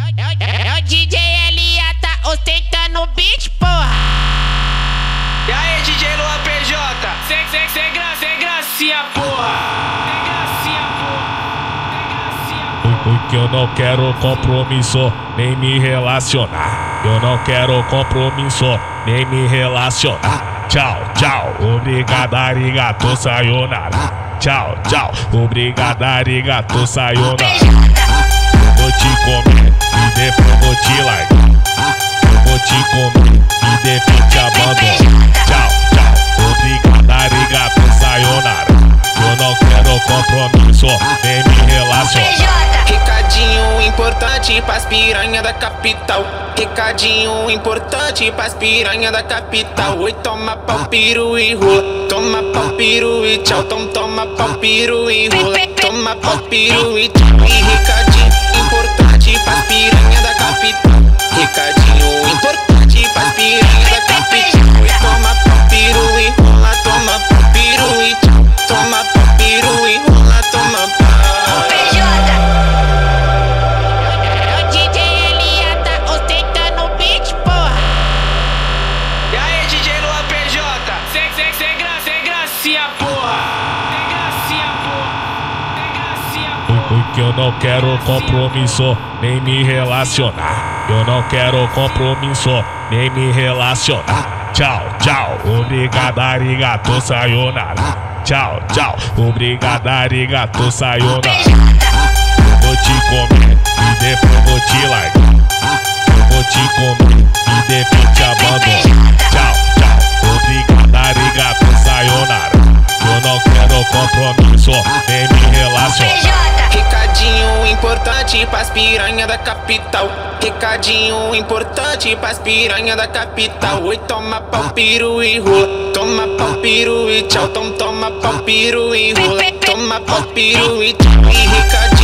É o DJ LA, tá ostentando o beat, porra. E aí, DJ Luan PJ? Sem gracinha, porra. Sem gracinha, porra. Porque eu não quero compromisso, nem me relacionar. Eu não quero compromisso, nem me relacionar. Tchau, tchau, obrigado, arigato, sayonara. Tchau, tchau, obrigado, arigato, sayonara. Eu vou te comer e depois vou te largar. Eu vou te comer e depois te abandonar. Tchau, tchau, obrigado, arigato, sayonara. Eu não quero compromisso, nem me relacionar. Recadinho importante pras piranha da capital. Recadinho importante pras piranha da capital. Oi, toma pau, piru e rola. Toma pau, piru e tchau. Toma pau, piru e rola. Toma pau, piru e tchau. E recadinho importante pras piranha da capital. Recadinho importante pras piranha da capital. Oi, toma pau, piru e rola. Toma pau, piru e tchau. Toma pau, piru e rola. Toma pau. Porque eu não quero compromisso, nem me relacionar. Eu não quero compromisso, nem me relacionar. Tchau, tchau, obrigado, arigato, sayonara. Tchau, tchau, obrigado, arigato, sayonara. Eu vou te comer e depois vou te largar. Eu vou te comer e depois te abandonar. Tchau, tchau, obrigado, arigato, sayonara. Eu não quero compromisso, nem me relacionar. Recadinho importante pras piranha da capital. Recadinho importante pras piranha da capital. Oi, toma pau, piru e rola. Toma pau, piru e tchau. Toma pau, piru e rola. Toma pau, piru e tchau. E recadinho